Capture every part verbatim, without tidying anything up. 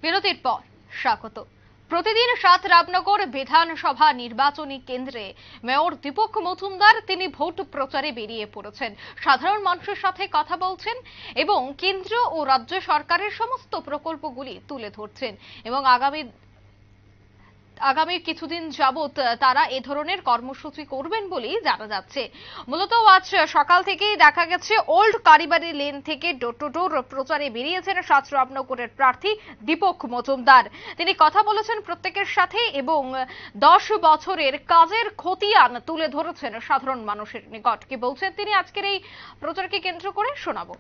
বিরতির পর স্বাগত। প্রতিদিন সাত রামনগর বিধানসভা নির্বাচনী কেন্দ্রে মেয়র দীপক মজুমদার তিনি ভোট প্রচারে বেরিয়ে পড়েছেন, সাধারণ মানুষের সাথে কথা বলছেন এবং কেন্দ্র ও রাজ্য সরকারের সমস্ত প্রকল্পগুলি তুলে ধরছেন এবং আগামী আগামী কিছুদিন যাবত তারা এ ধরনের কর্মসূচি করবেন বলেই জানা যাচ্ছে। মূলত আজ সকাল থেকেই দেখা গেছে ওল্ড কারিবারি লেন থেকে ডোর টু ডোর প্রচারে বেরিয়েছেন সাত রামনগরের প্রার্থী দীপক মজুমদার। তিনি কথা বলেছেন প্রত্যেকের সাথে এবং দশ বছরের কাজের খতিয়ান তুলে ধরেছেন সাধারণ মানুষের নিকট। কি বলছেন তিনি আজকের এই প্রচারকে কেন্দ্র করে শোনাবো।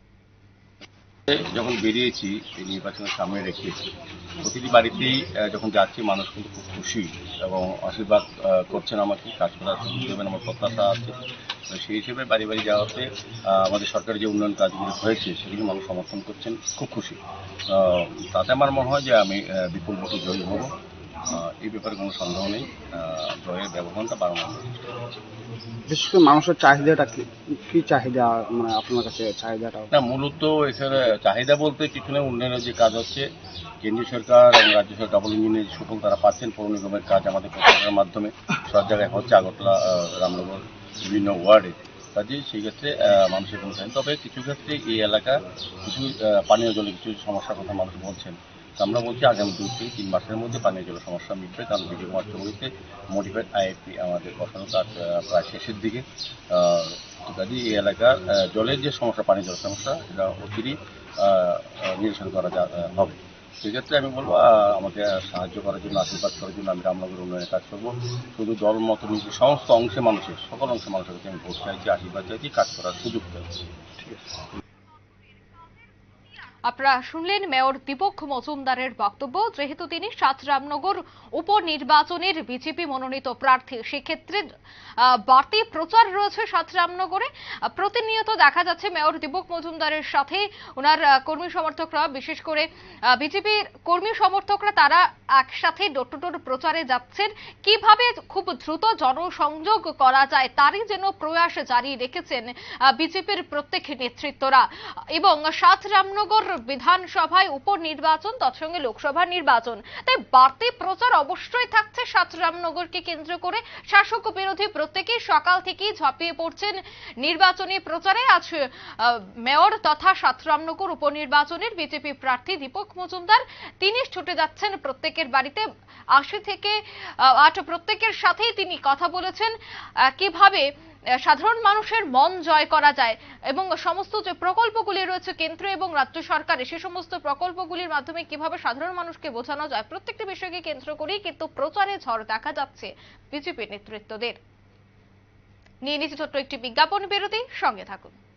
যখন বেরিয়েছি এই নির্বাচনের সামনে রেখে প্রতিটি বাড়িতেই যখন যাচ্ছি মানুষ কিন্তু খুব খুশি এবং আশীর্বাদ করছেন আমাকে, কাজ করার সুযোগ দেবেন আমার প্রত্যাশা আছে। সেই হিসেবে বাড়ি বাড়ি যাওয়াতে আমাদের সরকারের যে উন্নয়ন কাজগুলো হয়েছে সেগুলি মানুষ সমর্থন করছেন, খুব খুশি। তাতে আমার মনে হয় যে আমি বিপুল ভোটে জয়ী হব, এই ব্যাপারে কোনো সন্দেহ নেই। জয়ের ব্যবধানটা বাড়ানো বিশেষ করে মানুষের চাহিদাটা কি চাহিদা, মানে আপনার কাছে চাহিদাটা? না, মূলত এখানে চাহিদা বলতে কিছু না, উন্নয়নের যে কাজ হচ্ছে কেন্দ্রীয় সরকার এবং রাজ্য সরকার ডাবল ইঞ্জিনের সুফল তারা পাচ্ছেন। পৌর নিগমের কাজ আমাদের প্রচারের মাধ্যমে সব জায়গায় হচ্ছে, আগরতলা, রামনগর, বিভিন্ন ওয়ার্ডে। কাজেই সেই ক্ষেত্রে মানুষের কোনো চাহিদা, তবে কিছু ক্ষেত্রে এই এলাকা কিছু পানীয় জলের কিছু সমস্যার কথা মানুষ বলছেন। আমরা বলছি আগামী দুই থেকে তিন মাসের মধ্যে পানীয় জলের সমস্যা মিটবে, কারণ বিজয় কুমার চৌধুরীতে মডিফাইড আইএফপি আমাদের বসানো কাজ প্রায় শেষের দিকে। কাজে এই এলাকার জলের যে সমস্যা, পানীয় জলের সমস্যা, এটা অচিরেই নিরসন করা হবে। সেক্ষেত্রে আমি বলবো আমাকে সাহায্য করার জন্য, আশীর্বাদ করার জন্য আমি রামনগর উন্নয়নের কাজ করবো। শুধু দল মত নীতি সমস্ত অংশে মানুষের, সকল অংশে মানুষের কাছে আমি ভোট চাইছি, আশীর্বাদ চাইছি, কাজ করার সুযোগ চাইছি। ঠিক আছে। আপনারা শুনলেন মেয়র দীপক মজুমদারের বক্তব্য। যেহেতু তিনি সাত রামনগর উপনির্বাচনের বিজেপি মনোনীত প্রার্থী, সেক্ষেত্রে বাড়তি প্রচার রয়েছে সাত রামনগরে। প্রতিনিয়ত দেখা যাচ্ছে মেয়র দীপক মজুমদারের সাথে ওনার কর্মী সমর্থকরা, বিশেষ করে বিজেপির কর্মী সমর্থকরা, তারা একসাথে ডোর টু ডোর প্রচারে যাচ্ছেন। কিভাবে খুব দ্রুত জনসংযোগ করা যায় তারই যেন প্রয়াস জারি রেখেছেন বিজেপির প্রত্যেক নেতৃত্বরা। এবং সাত রামনগর বিধানসভায় উপনির্বাচন, তৎসঙ্গে লোকসভা নির্বাচন, তাই বাড়তি প্রচার অবশ্যই থাকছে সাত রামনগরকে কেন্দ্র করে। শাসক বিরোধী প্রত্যেকেই সকাল থেকেই ঝাঁপিয়ে পড়ছেন নির্বাচনী প্রচারে। আজ মেয়র তথা সাত রামনগর উপনির্বাচনের বিজেপি প্রার্থী দীপক মজুমদার তিনি ছুটে যাচ্ছেন প্রত্যেকের বাড়িতে। আশি থেকে আট প্রত্যেকের সাথেই তিনি কথা বলেছেন কিভাবে সাধারণ মানুষের মন জয় করা যায় এবং সমস্ত যে প্রকল্পগুলি রয়েছে কেন্দ্র এবং রাজ্য সরকারের, সে সমস্ত প্রকল্পগুলির মাধ্যমে কিভাবে সাধারণ মানুষকে বোঝানো যায়, প্রত্যেকটি বিষয়কে কেন্দ্র করেই কিন্তু প্রচারে ঝড় দেখা যাচ্ছে বিজেপি নেতৃত্বদের। নিয়ে নিচ্ছে ছোট্ট একটি বিজ্ঞাপন বিরতি, সঙ্গে থাকুন।